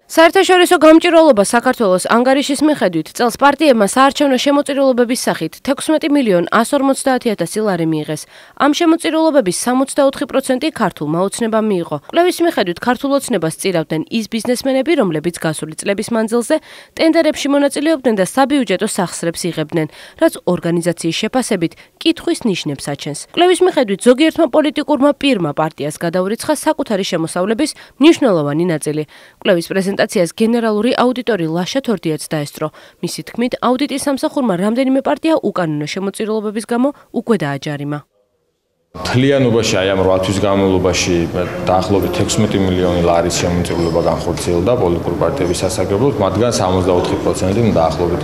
საერთაშორისო გამჭირვალობა საქართველოს ანგარიშის მიხედვით წელს პარტიებმა საარჩევნო შემოწირულობების სახით 16.150.000 ლარი მიიღეს. ამ შემოწირულობების 64% ქართულმა ოცნებამ მიიღო. კვლევის მიხედვით ქართულ ოცნებას სწირავდნენ ის ბიზნესმენები, რომლებიც გასული წლების მანძილზე ტენდერებში მონაწილეობდნენ და საბიუჯეტო სახსრებს იღებდნენ, რაც ორგანიზაციის შეფასებით კითხვის ნიშნებს აჩენს. კვლევის მიხედვით ზოგიერთმა პოლიტიკურმა პირმა პარტიას გადაურიცხა საკუთარი შემოსავლების მნიშვნელოვანი ნაწილი. კვლევის პრეზენტაციას გენერალური აუდიტორი ლაშა თორდიაც დაესწრო. მისი თქმით, აუდიტის სამსახურმა რამდენიმე პარტია უკანონო შემოწირულობების გამო უკვე დააჯარიმა. მთლიანობაში აი ამ 8 თვის განმავლობაში დაახლოებით 16 მილიონი ლარის შემოწირულობა განხორციელდა პოლიტიკური პარტიების სასარგებლოდ, მათგან 64% დაახლოებით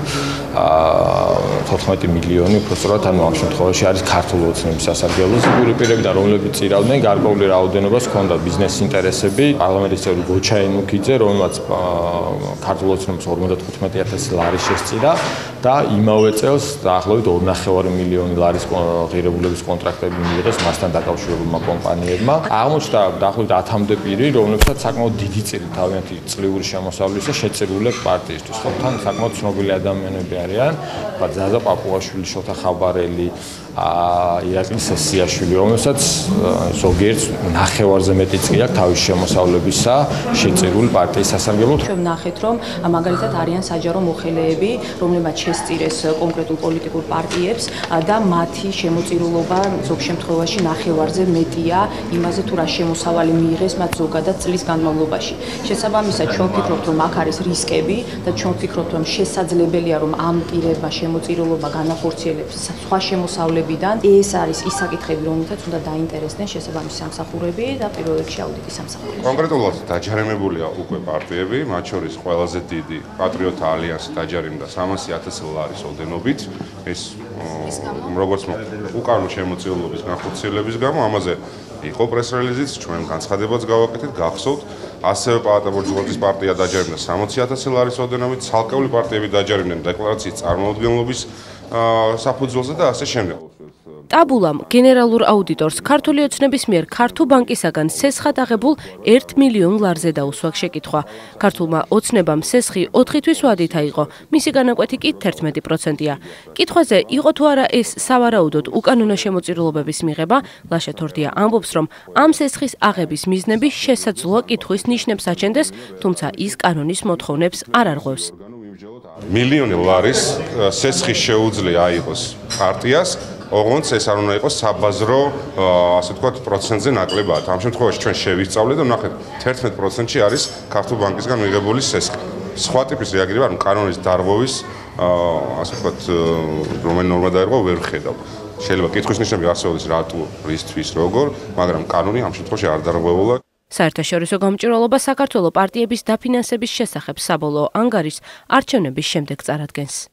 14 მილიონი უბრალოდ ანუ ამ შემთხვევაში არის ქართული ოცნების სასარგებლოდ. სიგური პირებიდან რომლებიც წირავდნენ, გარკვეული რაოდენობას ჰქონდა ბიზნეს ინტერესები. პარლამენტის წევრი გოჩაინ მუქიძე, რომელმაც ქართული ოცნების 55,000 ლარი შესწირა და იმავე წელს დაახლოებით 2,5 მილიონი ლარის ღირებულების კონტრაქტები მიიღეს მასთან დაკავშირებულმა კომპანიებმა. აღმოჩნდა დაახლოებით 10-მდე პირი, რომლებსაც საკმაოდ დიდი წილი თავიანთი წლიური შემოსავლისა შეწირულებს პარტიისთვის. ხო, თან საკმაოდ ცნობილი ადამიანები არიან, ზაზა პაპუაშვილი, შოთა ხაბარელი, ირაკლი სესიაშვილი, რომელსაც ზოგიერთ ნახევარზე მეტი წილი აქვს თავის შემოსავლებისა შეწირული პარტიის სასარგებლოდ. ჩვენ ვნახეთ, რომ მაგალითად არიან საჯარო მოხელეები, რომლებმაც შესწირეს კონკრეტულ პოლიტიკურ პარტიებს და მათი შემოწირულობა ზოგ შემთხვევაში ნახევარზე მეტია იმაზე, თუ რა შემოსავალი მიიღეს მათ ზოგადად წლის განმავლობაში. შესაბამისად, ჩვენ ვფიქრობთ, რომ აქ არის რისკები და ჩვენ ვფიქრობთ, რომ შესაძლებელია, რომ ამ პირებმა შემოწირულობა განახორციელებს სხვა შემოსავლებიდან. ეს არის ის საკითხები, რომელთაც უნდა დაინტერესდნენ შესაბამისი სამსახურები და პირველ რიგში აუდიტის სამსახური. კონკრეტულად დაჯარიმებულია უკვე პარტიები, მათ შორის ყველაზე დიდი პატრიოტთა ალიანსი დაჯარიმდა 300,000 ლარის ოდენობით. ეს როგორც უკანონო შემოწირულობის განხორციელების გამო ამაზე იყო პრეს-რელიზიც, ჩვენ განცხადებაც გავაკეთეთ, გახსოვთ. ასევე პალატა ბურჯუაზიის პარტია დაჯარიმდა 60,000 ლარის ოდენობით, ცალკეული პარტიები დაჯარიმდნენ დეკლარაციის წარმოუდგენლობის საფუძველზე და ასე შემდეგ. ტაბულამ გენერალურ აუდიტორს ქართული ოცნების მიერ ქართულ ბანკისაგან სესხად აღებულ 1 მილიონ ლარზე დაუსვა შეკითხვა. ქართულმა ოცნებამ სესხი 4 თვის ვადით აიღო, მისი განაკვეთი კი 11%-ია. კითხვაზე იყო თუ არა ეს სავარაუდოდ უკანონო შემოწირულობების მიღება, ლაშა თორდია ამბობს, რომ ამ სესხის აღების მიზნები შესაძლოა კითხვის ნიშნებს აჩენდეს, თუმცა ის კანონის მოთხოვნებს არ არღვევს. მილიონი ლარის სესხი შეუძლია აიღოს პარტიას, ოღონდ ეს არ უნდა იყოს საბაზრო, ასე ვთქვათ, პროცენტზე ნაკლებად. ამ შემთხვევაში ჩვენ შევისწავლეთ და ვნახეთ 11%-ში არის ქართულ ბანკისგან მიღებული სესხი. სხვა ტიპის რეაგირება, ანუ კანონის დარღვევის, ასე ვთქვათ, რომელი ნორმა დაერღვა, ვერ ვხედავ. შეიძლება კითხვის ნიშნები არსებობდეს რატო, რისთვის, როგორ, მაგრამ კანონი ამ შემთხვევაში არ დარღვეულა. საერთაშორისო გამჭირვალობა საქართველოს პარტიების დაფინანსების შესახებ საბოლოო ანგარიშს არჩევნების შემდეგ წარადგენს.